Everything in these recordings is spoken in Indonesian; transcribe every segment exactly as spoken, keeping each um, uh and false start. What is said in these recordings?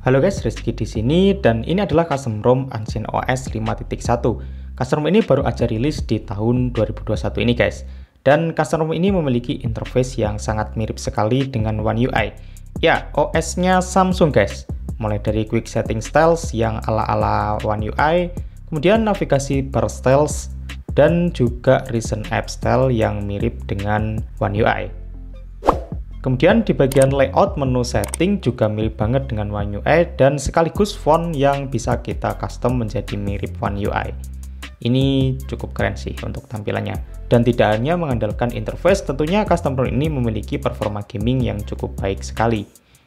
Halo guys, Rizky di sini dan ini adalah custom ROM Ancient O S lima titik satu. Custom ROM ini baru aja rilis di tahun dua ribu dua puluh satu ini guys. Dan custom ROM ini memiliki interface yang sangat mirip sekali dengan One U I. Ya, O S-nya Samsung guys. Mulai dari quick setting styles yang ala-ala One U I, kemudian navigasi bar styles, dan juga recent app style yang mirip dengan One U I. Kemudian di bagian layout menu setting juga mirip banget dengan One U I dan sekaligus font yang bisa kita custom menjadi mirip One U I. Ini cukup keren sih untuk tampilannya. Dan tidak hanya mengandalkan interface, tentunya custom ROM ini memiliki performa gaming yang cukup baik sekali.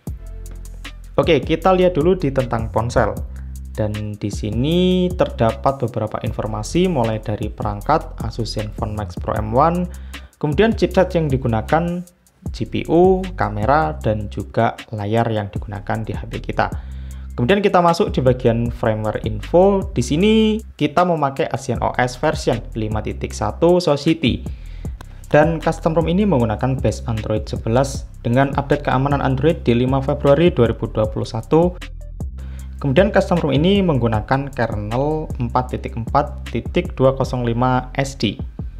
Oke, kita lihat dulu di tentang ponsel. Dan di sini terdapat beberapa informasi mulai dari perangkat Asus ZenFone Max Pro M satu, kemudian chipset yang digunakan, G P U, kamera, dan juga layar yang digunakan di H P kita. Kemudian kita masuk di bagian firmware info. Di sini kita memakai Ancient O S version lima titik satu Society. Dan custom ROM ini menggunakan base Android sebelas dengan update keamanan Android di lima Februari dua ribu dua puluh satu. Kemudian custom ROM ini menggunakan kernel empat titik empat titik dua nol lima S D.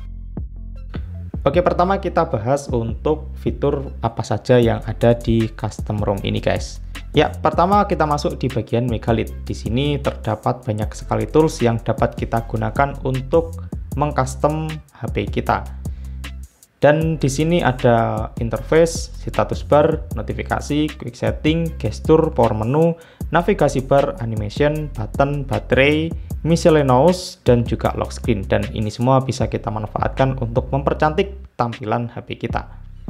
Oke, pertama kita bahas untuk fitur apa saja yang ada di custom ROM ini guys. Ya, pertama kita masuk di bagian Megalith. Di sini terdapat banyak sekali tools yang dapat kita gunakan untuk mengcustom H P kita. Dan di sini ada interface, status bar, notifikasi, quick setting, gesture, power menu, navigasi bar, animation, button, baterai, miscellaneous, dan juga lock screen. Dan ini semua bisa kita manfaatkan untuk mempercantik tampilan H P kita.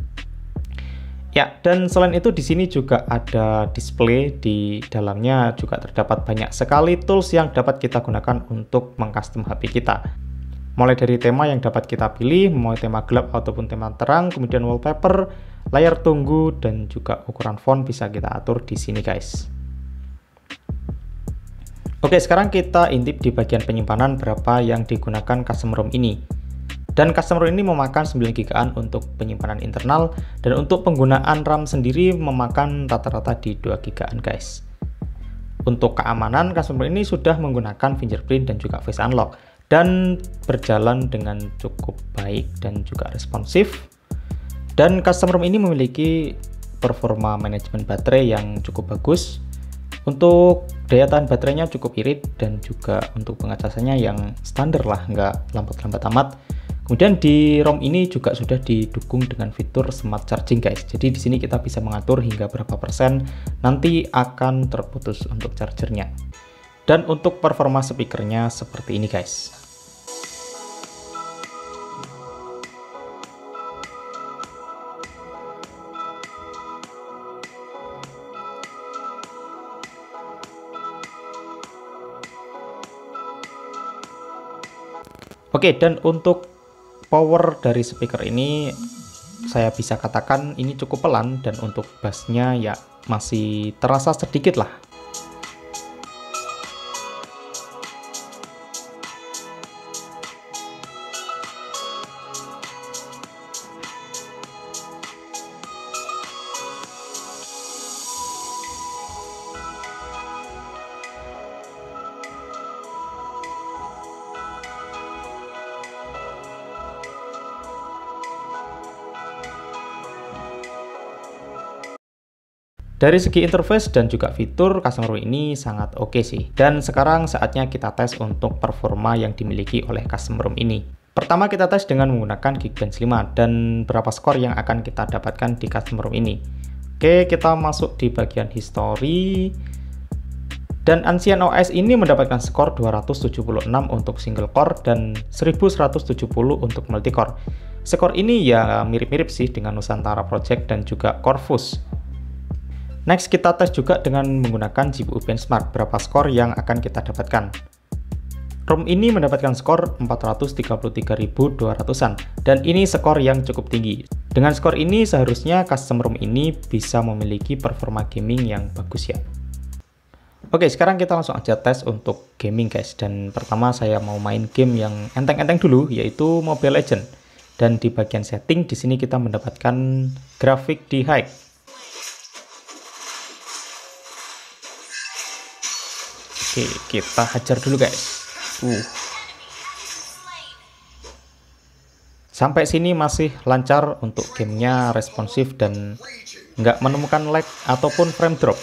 Ya, dan selain itu di sini juga ada display. Di dalamnya juga terdapat banyak sekali tools yang dapat kita gunakan untuk mengcustom H P kita. Mulai dari tema yang dapat kita pilih, mau tema gelap ataupun tema terang, kemudian wallpaper, layar tunggu, dan juga ukuran font bisa kita atur di sini guys. Oke, sekarang kita intip di bagian penyimpanan berapa yang digunakan custom ROM ini. Dan custom ROM ini memakan sembilan giga untuk penyimpanan internal, dan untuk penggunaan RAM sendiri memakan rata-rata di dua giga guys. Untuk keamanan, custom ROM ini sudah menggunakan fingerprint dan juga face unlock, dan berjalan dengan cukup baik dan juga responsif. Dan custom ROM ini memiliki performa manajemen baterai yang cukup bagus. Untuk daya tahan baterainya cukup irit, dan juga untuk pengecasannya yang standar lah, nggak lambat-lambat amat. Kemudian di ROM ini juga sudah didukung dengan fitur smart charging guys. Jadi di sini kita bisa mengatur hingga berapa persen nanti akan terputus untuk chargernya. Dan untuk performa speakernya seperti ini guys. Oke, dan untuk power dari speaker ini saya bisa katakan ini cukup pelan, dan untuk bassnya ya masih terasa sedikit lah. Dari segi interface dan juga fitur, custom ROM ini sangat oke sih. Dan sekarang saatnya kita tes untuk performa yang dimiliki oleh custom ROM ini. Pertama kita tes dengan menggunakan Geekbench lima, dan berapa skor yang akan kita dapatkan di custom ROM ini. Oke, kita masuk di bagian history. Dan Ancient O S ini mendapatkan skor dua ratus tujuh puluh enam untuk single core dan seribu seratus tujuh puluh untuk multicore. Skor ini ya mirip-mirip sih dengan Nusantara Project dan juga Corvus. Next kita tes juga dengan menggunakan G P U benchmark, berapa skor yang akan kita dapatkan. ROM ini mendapatkan skor empat ratus tiga puluh tiga ribu dua ratusan, dan ini skor yang cukup tinggi. Dengan skor ini seharusnya custom ROM ini bisa memiliki performa gaming yang bagus ya. Oke, sekarang kita langsung aja tes untuk gaming guys. Dan pertama saya mau main game yang enteng-enteng dulu, yaitu Mobile Legends. Dan di bagian setting di sini kita mendapatkan grafik di high. Oke, kita hajar dulu guys. Uh. Sampai sini masih lancar untuk gamenya, responsif dan nggak menemukan lag ataupun frame drop.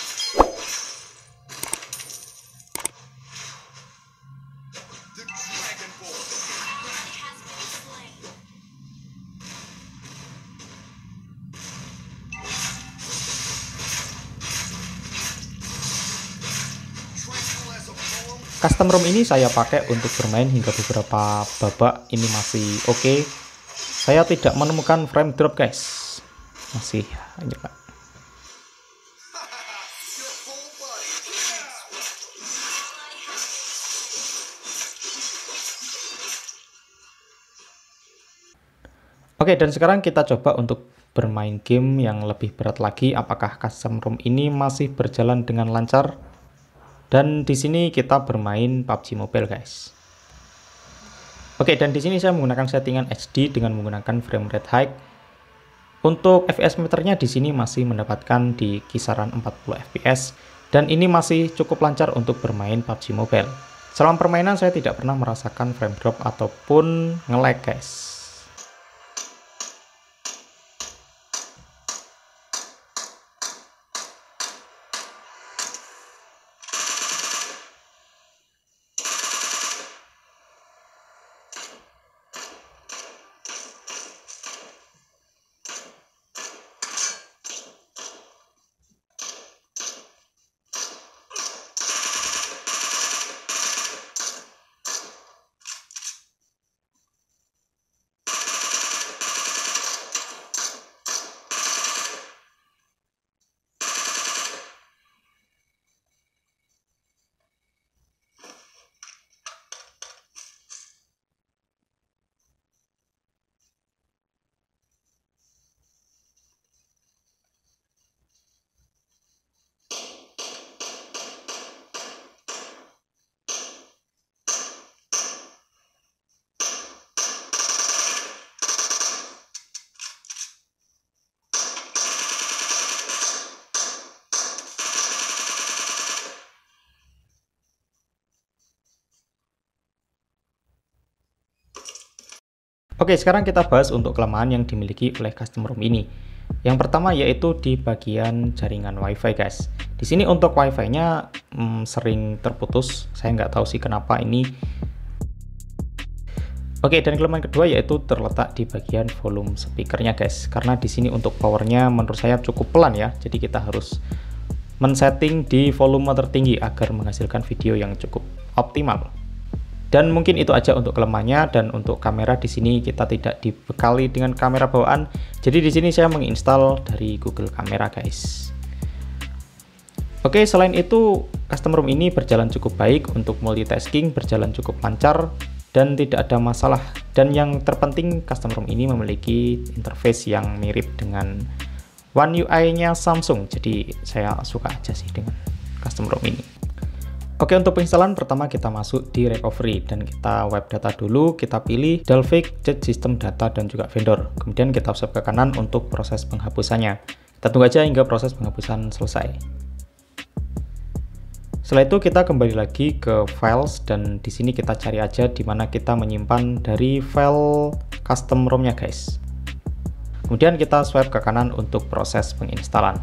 Custom ROM ini saya pakai untuk bermain hingga beberapa babak, ini masih oke. Okay. Saya tidak menemukan frame drop guys, masih aja Pak. Oke, okay, dan sekarang kita coba untuk bermain game yang lebih berat lagi. Apakah custom ROM ini masih berjalan dengan lancar? Dan di sini kita bermain P U B G Mobile guys. Oke, dan di sini saya menggunakan settingan H D dengan menggunakan frame rate high. Untuk F P S meternya di sini masih mendapatkan di kisaran empat puluh F P S dan ini masih cukup lancar untuk bermain P U B G Mobile. Selama permainan saya tidak pernah merasakan frame drop ataupun nge-lag guys. Oke, sekarang kita bahas untuk kelemahan yang dimiliki oleh custom ROM ini. Yang pertama yaitu di bagian jaringan WiFi guys. Di sini untuk WiFi-nya hmm, sering terputus. Saya nggak tahu sih kenapa ini. Oke, dan kelemahan kedua yaitu terletak di bagian volume speakernya guys. Karena di sini untuk powernya menurut saya cukup pelan ya. Jadi kita harus men-setting di volume tertinggi agar menghasilkan video yang cukup optimal. Dan mungkin itu aja untuk kelemahannya. Dan untuk kamera di sini kita tidak dibekali dengan kamera bawaan. Jadi di sini saya menginstal dari Google Kamera guys. Oke, selain itu custom ROM ini berjalan cukup baik untuk multitasking, berjalan cukup lancar dan tidak ada masalah. Dan yang terpenting custom ROM ini memiliki interface yang mirip dengan One U I-nya Samsung. Jadi saya suka aja sih dengan custom ROM ini. Oke, untuk penginstalan pertama kita masuk di recovery dan kita web data dulu, kita pilih Dalvik, Jet System Data dan juga vendor. Kemudian kita swipe ke kanan untuk proses penghapusannya. Kita tunggu aja hingga proses penghapusan selesai. Setelah itu kita kembali lagi ke files dan di sini kita cari aja di mana kita menyimpan dari file custom ROM-nya guys. Kemudian kita swipe ke kanan untuk proses penginstalan.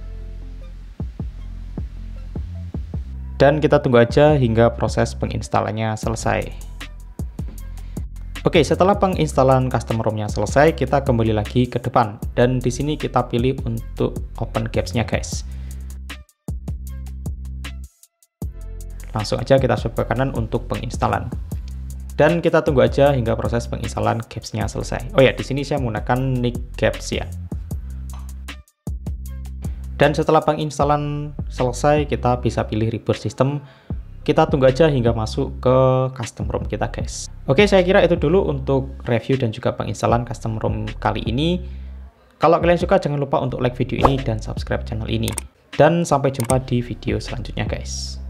Dan kita tunggu aja hingga proses penginstalannya selesai. Oke, setelah penginstalan custom ROM-nya selesai, kita kembali lagi ke depan. Dan di sini kita pilih untuk open gaps-nya guys. Langsung aja kita swipe ke kanan untuk penginstalan. Dan kita tunggu aja hingga proses penginstalan gaps-nya selesai. Oh ya, di sini saya menggunakan Nick Gaps ya. Dan setelah penginstalan selesai, kita bisa pilih reboot system. Kita tunggu aja hingga masuk ke custom ROM kita guys. Oke, saya kira itu dulu untuk review dan juga penginstalan custom ROM kali ini. Kalau kalian suka, jangan lupa untuk like video ini dan subscribe channel ini. Dan sampai jumpa di video selanjutnya guys.